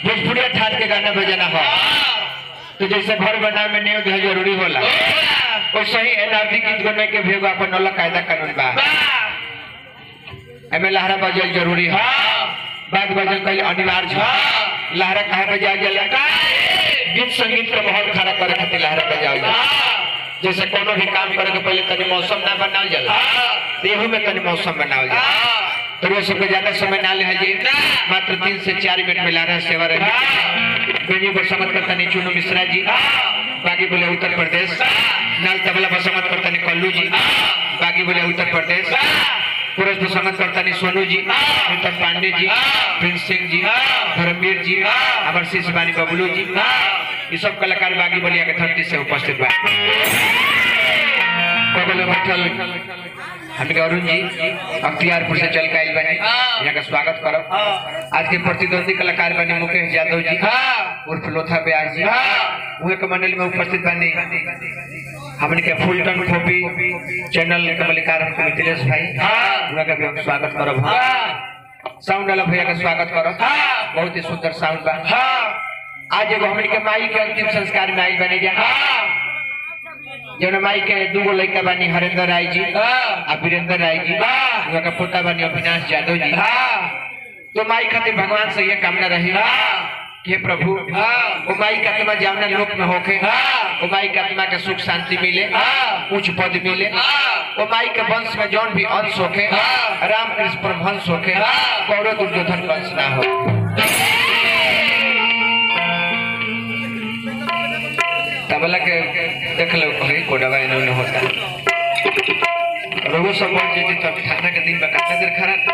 भोजपुरी ठाट के गाना बजाना हो तो जैसे घर बनाए में नींव भी जरूरी होला वैसे ही एनआरडी गीत गाने के भी अपन अलग कायदा कानून बा एमे लहरा बजल जरूरी है बाद बजल कल अनिवार्य है लहरा कहे बजा जाला गीत संगीत के बहुत खड़ा करे खातिर लहरा बजाओ जाला जैसे कोनो भी काम करे के पहले तनी मौसम ना बनाओ जाला देहो में तनी मौसम बनाओ जाला तो वो सबको ज्यादा समय ना ले जी मात्र 3 से 4 मिनट में लहरा सेवा रही बेनी बसमत करता नहीं चुनू मिश्रा जी बागी बोले उत्तर प्रदेश नाल तबला बसमत करता नहीं कल्लू जी बागी बोले उत्तर प्रदेश पुरुष बसमत करता नहीं सोनू जी उत्तर पांडे जी प्रिंस सिंह जी धर्मवीर जी अमर सिंह शिवानी बबलू जी ये सब कलाकार बागी बोलिया के धरती से उपस्थित बा हम अरुण जी अख्तियारपुर से चल के आइल बने यहाँ का स्वागत करो आज के प्रतिद्वंदी कलाकार बने मुकेश यादव जी उर्फ लोथा ब्यास जी वह के मंडल में उपस्थित बने हमने के फुलटन खोपी चैनल के मलिकार मिथिलेश भाई उनका का भी हम स्वागत करो साउंड वाला भैया का स्वागत करो बहुत ही सुंदर साउंड बा आज एगो हमने के माई के अंतिम संस्कार में आई बने जा जो माई के दूगो लड़का बनी हरेंद्र राय जी और वीरेंद्र राय जी उनका पोता बनी अविनाश यादव जी तो माई खातिर भगवान से ये कामना रही कि प्रभु वो माई का आत्मा जावना लोक में होके वो माई का आत्मा के सुख शांति मिले उच्च पद मिले वो माई के वंश में जौन भी अंश होके राम कृष्ण परमहंस होके कौरव दुर्योधन वंश ना हो तबला के देख लो कहीं कोडवा इन्होंने होता रोगो सब बोल जे तब थाना के दिन बकाता देर खरा